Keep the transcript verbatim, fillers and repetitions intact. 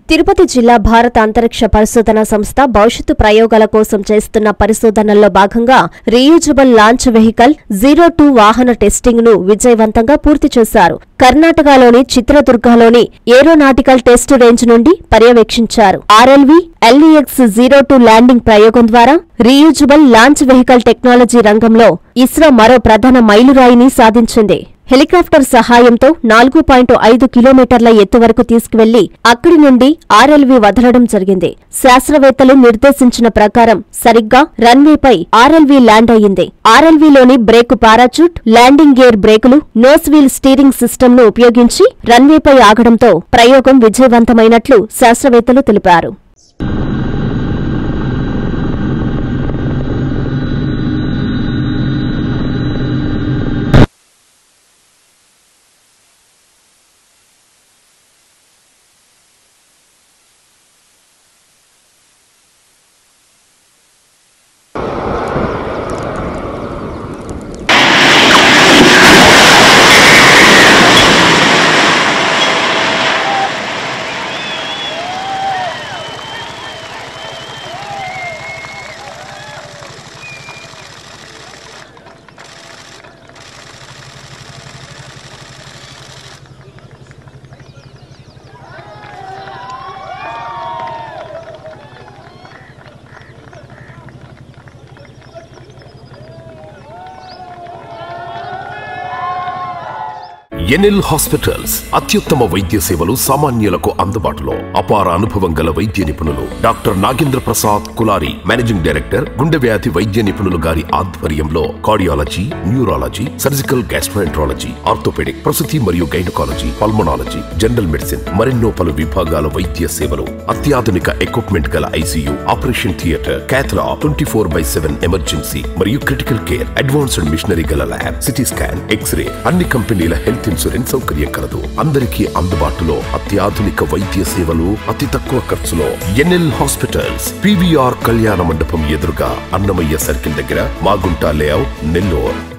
తిరుపతి జిల్లా భారత అంతరిక్ష పరిశోధన సంస్థ భవిష్యత్తు ప్రయోగాల కోసం చేస్తున్న పరిశోధనల్లో భాగంగా reusable launch vehicle zero two వాహన టెస్టింగ్ ను విజయవంతంగా పూర్తి చేశారు. కర్ణాటకలోని చిత్రదుర్గలోని ఏరోనాటికల్ టెస్ట్ రేంజ్ నుండి పర్యవేక్షించారు. RLV LEX zero two landing ప్రయోగం ద్వారా రీయూజబుల్ లాంచ్ వెహికల్ టెక్నాలజీ రంగంలో ఇస్రో మరో ప్రధాన మైలురాయిని సాధించింది. హెలికాప్టర్ సహాయంతో నాలుగు పాయింట్ ఐదు కిలోమీటర్ల ఎత్తు వరకు తీసుకువెళ్లి అక్కడి నుండి ఆర్ఎల్వీ వదలడం జరిగింది. శాస్త్రవేత్తలు నిర్దేశించిన ప్రకారం సరిగ్గా రన్వేపై ఆర్ఎల్వీ ల్యాండ్ అయ్యింది. ఆర్ఎల్వీలోని బ్రేకు పారాచూట్, ల్యాండింగ్ గేర్ బ్రేకులు, నోస్ వీల్ స్టీరింగ్ సిస్టమ్ ను ఉపయోగించి రన్వేపై ఆగడంతో ప్రయోగం విజయవంతమైనట్లు శాస్త్రవేత్తలు తెలిపారు. ఎన్ఎల్ హాస్పిటల్స్ అత్యుత్తమ వైద్య సేవలు సామాన్యులకు అందుబాటులో. అపార అనుభవం గల వైద్య నిపుణులు doctor Nagendra Prasad Kulari, managing director, గుండె వ్యాధి వైద్య నిపుణులు గారి ఆధ్వర్యంలో cardiology, neurology, surgical gastroenterology, orthopaedic, ప్రసూతి మరియు గైనకాలజీ, పల్మనాలజీ, జనరల్ మెడిసిన్ మరెన్నో పలు విభాగాల వైద్య సేవలు. అత్యాధునిక ఎక్విప్మెంట్ గల ICU, operation theatre, cath lab, twenty four by seven emergency మరియు క్రిటికల్ కేర్, అడ్వాన్స్డ్ మిషనరీ గల ల్యాబ్, సిటీ స్కాన్, ఎక్స్రే, అన్ని కంపెనీల హెల్త్ ఇన్సూరెన్స్ సౌకర్యం కలదు. అందరికీ అందుబాటులో అత్యాధునిక వైద్య సేవలు అతి తక్కువ ఖర్చులో. ఎన్ఎల్ హాస్పిటల్స్, పీవీఆర్ కళ్యాణ మండపం ఎదురుగా, అన్నమయ్య సర్కిల్ దగ్గర, మాగుంట లేఅవుట్, నెల్లూరు.